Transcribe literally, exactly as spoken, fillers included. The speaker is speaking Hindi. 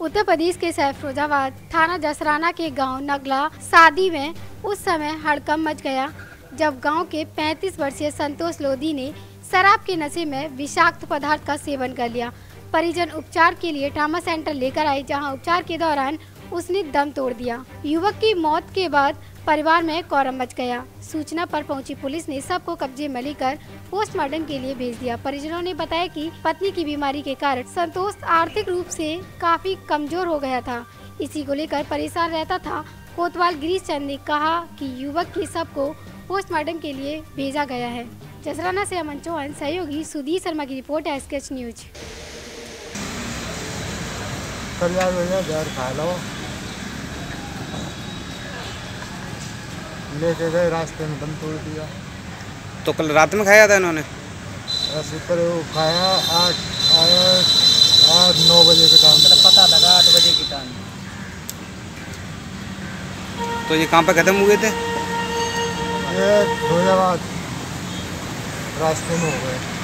उत्तर प्रदेश के सैफरोजाबाद थाना जसराना के गांव नगला शादी में उस समय हड़कंप मच गया जब गांव के पैंतीस वर्षीय संतोष लोधी ने शराब के नशे में विषाक्त पदार्थ का सेवन कर लिया। परिजन उपचार के लिए ट्रामा सेंटर लेकर आए, जहां उपचार के दौरान उसने दम तोड़ दिया। युवक की मौत के बाद परिवार में कोहराम मच गया। सूचना पर पहुंची पुलिस ने सब को कब्जे में लेकर पोस्टमार्टम के लिए भेज दिया। परिजनों ने बताया कि पत्नी की बीमारी के कारण संतोष आर्थिक रूप से काफी कमजोर हो गया था, इसी को लेकर परेशान रहता था। कोतवाल गिरीश चंद ने कहा कि युवक के शव को पोस्टमार्टम के लिए भेजा गया है। जसराना से अमन चौहान, सहयोगी सुधीर शर्मा की रिपोर्ट है, एसकेएच न्यूज। लेके गए, रास्ते में दम तोड़ दिया। तो कल रात में खाया था इन्होंने? ऐसे पर वो खाया आठ आया आठ नौ बजे के टाइम, मतलब पता लगा आठ बजे के टाइम। तो ये कहाँ पे खत्म हुए थे? ये फिरोजाबाद रास्ते में हो गए।